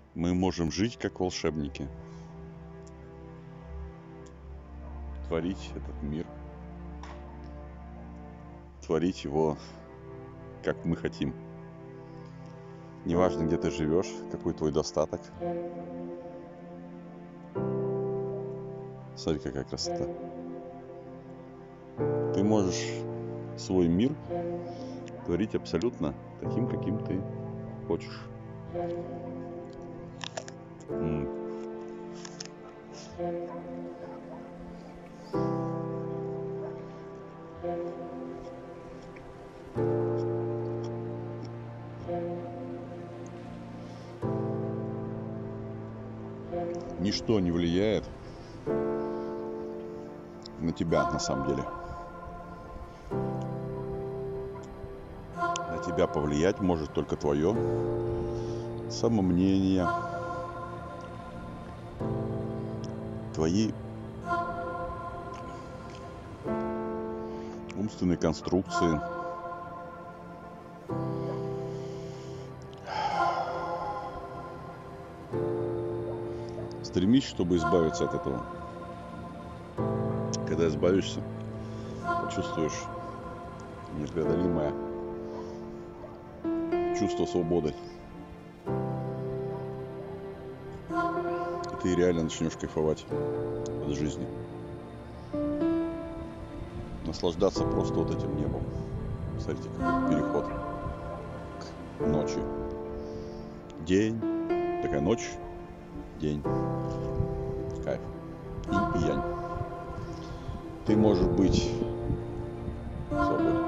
Мы можем жить как волшебники, творить этот мир, творить его, как мы хотим. Неважно, где ты живешь, какой твой достаток. Смотри, какая красота. Ты можешь свой мир творить абсолютно таким, каким ты хочешь. Ничто не влияет на тебя на самом деле. На тебя повлиять может только твое самомнение, твои умственные конструкции, стремись, чтобы избавиться от этого. Когда избавишься, почувствуешь непреодолимое чувство свободы. И ты реально начнешь кайфовать от жизни. Наслаждаться просто вот этим небом. Смотрите, какой переход к ночи. День, такая ночь, день. Кайф. Инь и янь. Ты можешь быть свободен.